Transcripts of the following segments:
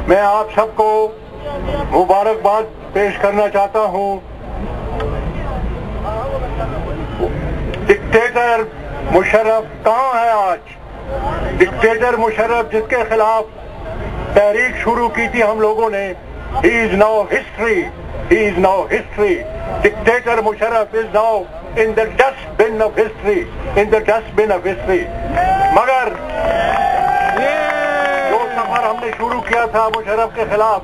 میں آپ سب کو مبارکباد پیش کرنا چاہتا ہوں. ڈکٹیٹر مشرف کہاں ہے آج؟ ڈکٹیٹر مشرف جس کے خلاف تحریک شروع کی تھی ہم لوگوں نے, he is now history. He is now history. Dictator Musharraf is now in the dustbin of history. In the dustbin of history. مگر جو سفر ہم نے شروع کیا تھا مشرف کے خلاف,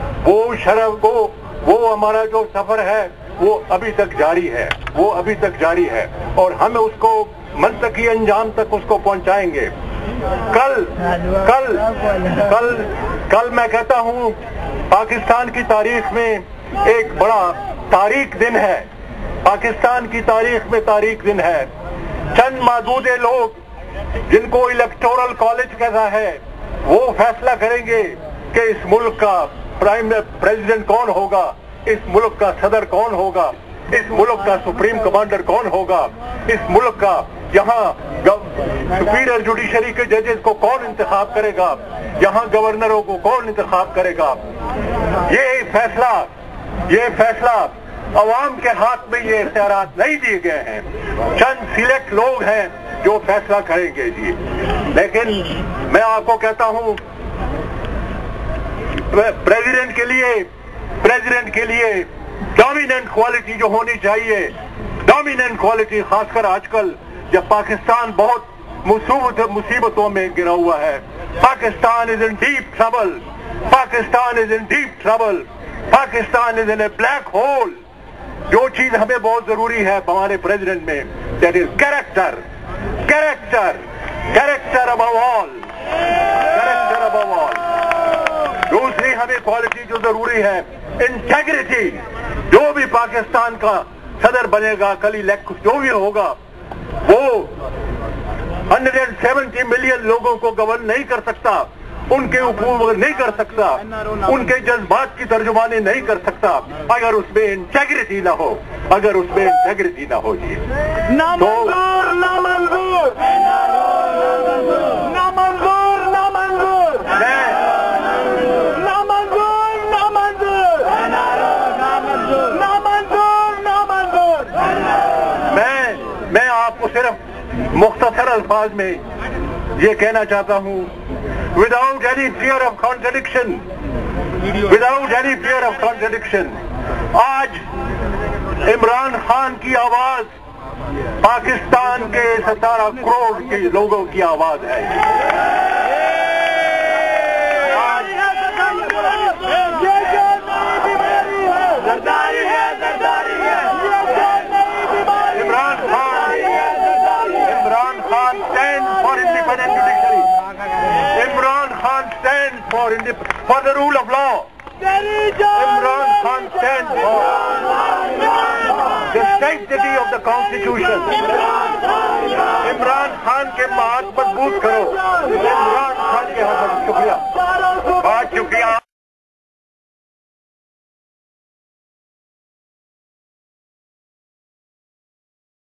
وہ ہمارا جو سفر ہے وہ ابھی تک جاری ہے, وہ ابھی تک جاری ہے, اور ہم اس کو منطقی انجام تک اس کو پہنچائیں گے. کل میں کہتا ہوں پاکستان کی تاریخ میں ایک بڑا تاریخ دن ہے. پاکستان کی تاریخ میں تاریخ دن ہے. چند محدود لوگ جن کو الیکٹورل کالج کہتا ہے وہ فیصلہ کریں گے کہ اس ملک کا پریزیڈنٹ کون ہوگا, اس ملک کا صدر کون ہوگا, اس ملک کا سپریم کمانڈر کون ہوگا, اس ملک کا یہاں سپیریئر جوڈیشری کے ججز کو کون انتخاب کرے گا, یہاں گورنروں کو کون انتخاب کرے گا. یہ فیصلہ عوام کے ہاتھ میں یہ اختیارات نہیں دیے گئے ہیں. چند سلیکٹ لوگ ہیں جو فیصلہ کریں گے جی. لیکن میں آپ کو کہتا ہوں پریزیڈنٹ کے لیے ڈومیننٹ کوالٹی جو ہونی چاہیے, ڈومیننٹ کوالٹی, خاص کر آج کل جب پاکستان بہت مصیبتوں میں گرا ہوا ہے. Pakistan is in deep trouble, Pakistan is in deep trouble, Pakistan is in a black hole. جو چیز ہمیں بہت ضروری ہے ہمارے پریزیڈنٹ میں, that is character above all, character above all. دوسری ہمیں کوالٹی جو ضروری ہے انٹیگریٹی. جو بھی پاکستان کا صدر بنے گا کل الیکٹ جو بھی ہوگا وہ 170 ملین لوگوں کو گورن نہیں کر سکتا, ان کے حقوق نہیں کر سکتا, ان کے جذبات کی ترجمانی نہیں کر سکتا اگر اس میں انٹیگریٹی نہ ہو, اگر اس میں انٹیگریٹی نہ ہو. جی میں آپ کو صرف مختصر الفاظ میں یہ کہنا چاہتا ہوں, without any fear of contradiction, آج عمران خان کی آواز پاکستان کے 17 کروڑ کے لوگوں کی آواز ہے. Imran Khan stands for independent judiciary. Imran Khan stands for the rule of law. Imran Khan stands for the sanctity of the Constitution. Imran Khan کے ہاتھ مضبوط کرو.